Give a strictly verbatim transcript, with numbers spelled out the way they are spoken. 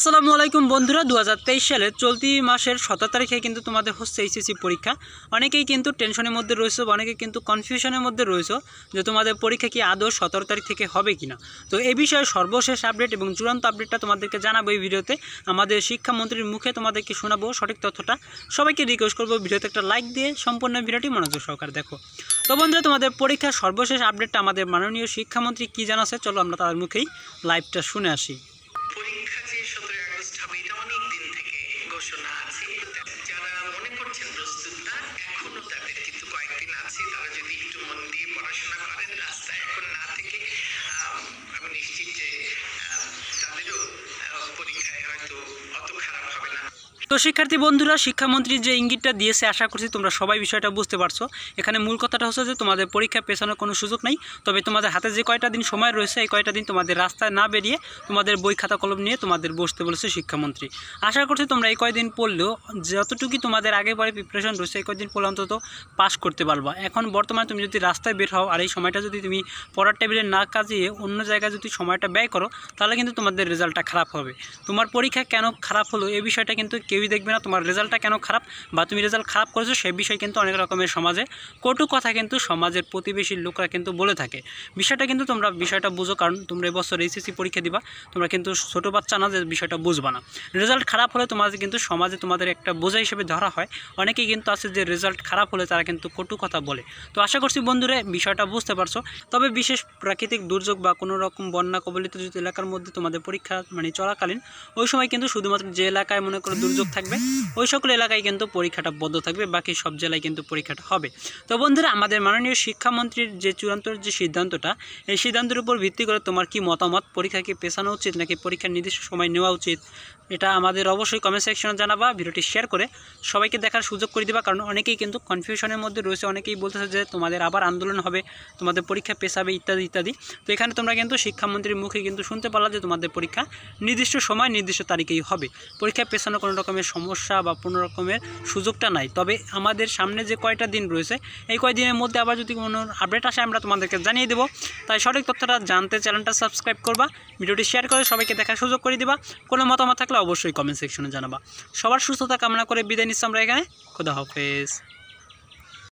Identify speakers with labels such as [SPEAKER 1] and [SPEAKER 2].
[SPEAKER 1] আসসালামু আলাইকুম বন্ধুরা, দু হাজার তেইশ সালের চলতি মাসের সতেরো তারিখে কিন্তু তোমাদের হচ্ছে এইচএসসি পরীক্ষা। অনেকেই কিন্তু টেনশনের মধ্যে রয়েছে, অনেকে কিন্তু কনফিউশনের মধ্যে রয়েছে যে তোমাদের পরীক্ষা কি আদৌ সতেরো তারিখ থেকে হবে কিনা। তো এই বিষয়ে সর্বশেষ আপডেট এবং চূড়ান্ত আপডেটটা তোমাদেরকে জানাবো এই ভিডিওতে। আমাদের শিক্ষামন্ত্রীর মুখে তোমাদেরকে শোনাবো সঠিক তথ্যটা। সবাইকে রিকোয়েস্ট করবো ভিডিওতে একটা লাইক দিয়ে সম্পূর্ণ ভিডিওটি মনোযোগ সহকারে দেখো। তো বন্ধুরা, তোমাদের পরীক্ষার সর্বশেষ আপডেটটা আমাদের মাননীয় শিক্ষামন্ত্রী কী জানাচ্ছে, চলো আমরা তার মুখেই লাইভটা শুনে আসি।
[SPEAKER 2] পরীক্ষা যে সতেরোই আগস্ট হবে এটা অনেক দিন থেকে ঘোষণা আছে। যারা মনে করছেন প্রস্তুত না, এখনো তাদের কিন্তু কয়েকদিন আছে। তারা যদি একটু মন দিয়ে পড়াশোনা করেন, রাস্তায় এখন না থেকে, আমি নিশ্চিত যে তাদেরও পরীক্ষায় হয়তো অত খারাপ হবে না।
[SPEAKER 1] তো শিক্ষার্থী বন্ধুরা, শিক্ষামন্ত্রী যে ইঙ্গিতটা দিয়েছে আশা করছি তোমরা সবাই বিষয়টা বুঝতে পারছো। এখানে মূল কথাটা হচ্ছে যে তোমাদের পরীক্ষা পেছানোর কোনো সুযোগ নেই, তবে তোমাদের হাতে যে কয়টা দিন সময় রয়েছে এই কয়টা দিন তোমাদের রাস্তায় না বেরিয়ে তোমাদের বই খাতা কলম নিয়ে তোমাদের বসতে বলেছে শিক্ষামন্ত্রী। আশা করছি তোমরা এই কয়দিন পড়লেও যতটুকু তোমাদের আগে পরে প্রিপারেশন রয়েছে এই কয়দিন পড়লে অন্তত পাস করতে পারবা। এখন বর্তমানে তুমি যদি রাস্তায় বের হও আর এই সময়টা যদি তুমি পড়ার টেবিলে না কাজিয়ে অন্য জায়গায় যদি সময়টা ব্যয় করো, তাহলে কিন্তু তোমাদের রেজাল্টটা খারাপ হবে। তোমার পরীক্ষা কেন খারাপ হলো এই বিষয়টা কিন্তু কেউই দেখবে না। তোমার রেজাল্টটা কেন খারাপ বা তুমি রেজাল্ট খারাপ করেছো সেই বিষয়ে কিন্তু অনেক রকমের সমাজে কটু কথা কিন্তু সমাজের প্রতিবেশী লোকরা কিন্তু বলে থাকে। বিষয়টা কিন্তু তোমরা বিষয়টা বুঝো, কারণ তোমরা এবছর এইচএসসি পরীক্ষা দিবা, তোমরা কিন্তু ছোটো বাচ্চা না যে বিষয়টা বুঝবা না। রেজাল্ট খারাপ হলে তোমাদের কিন্তু সমাজে তোমাদের একটা বোঝা হিসেবে ধরা হয়। অনেকেই কিন্তু আছে যে রেজাল্ট খারাপ হলে তারা কিন্তু কটু কথা বলে। তো আশা করছি বন্ধুরা বিষয়টা বুঝতে পারছো। তবে বিশেষ প্রাকৃতিক দুর্যোগ বা কোনো রকম বন্যা কবলিত যদি এলাকার মধ্যে তোমাদের পরীক্ষা মানে চলাকালীন ওই সময় কিন্তু শুধুমাত্র যে এলাকায় মনে করো দুর্যোগ থাকবে ওই সকল এলাকায় কিন্তু পরীক্ষাটা বন্ধ থাকবে, বাকি সব জেলায় কিন্তু পরীক্ষাটা হবে। তো বন্ধুরা, আমাদের মাননীয় শিক্ষামন্ত্রীর যে চূড়ান্ত যে সিদ্ধান্তটা, এই সিদ্ধান্তের উপর ভিত্তি করে তোমার কি মতামত? পরীক্ষা কি পেছানো উচিত নাকি পরীক্ষার নির্দিষ্ট সময় নেওয়া উচিত? এটা আমাদের অবশ্যই কমেন্ট সেকশনে জানাবা। ভিডিওটি শেয়ার করে সবাইকে দেখার সুযোগ করে দিবা, কারণ অনেকেই কিন্তু কনফিউশনের মধ্যে রয়েছে। অনেকেই বলতেছে যে তোমাদের আবার আন্দোলন হবে, তোমাদের পরীক্ষা পেছাবে ইত্যাদি ইত্যাদি। তো এখানে তোমরা কিন্তু শিক্ষামন্ত্রীর মুখে কিন্তু শুনতে পারলা যে তোমাদের পরীক্ষা নির্দিষ্ট সময় নির্দিষ্ট তারিখেই হবে। পরীক্ষা পেছানো কোনো রকমের সমস্যা বা কোনো রকমের সুযোগটা নাই। তবে আমাদের সামনে যে কয়টা দিন রয়েছে এই কয়দিনের মধ্যে আবার যদি কোনো আপডেট আসে আমরা তোমাদেরকে জানিয়ে দেবো। তাই সঠিক তথ্যটা জানতে চ্যানেলটা সাবস্ক্রাইব করবা, ভিডিওটি শেয়ার করে সবাইকে দেখার সুযোগ করে দিবা। কোনো মতামত থাকলে অবশ্যই কমেন্ট সেকশনে জানাবা। সবার সুস্থতা কামনা করে বিদায় নিচ্ছি আমরা এখানে। খোদা হাফেজ।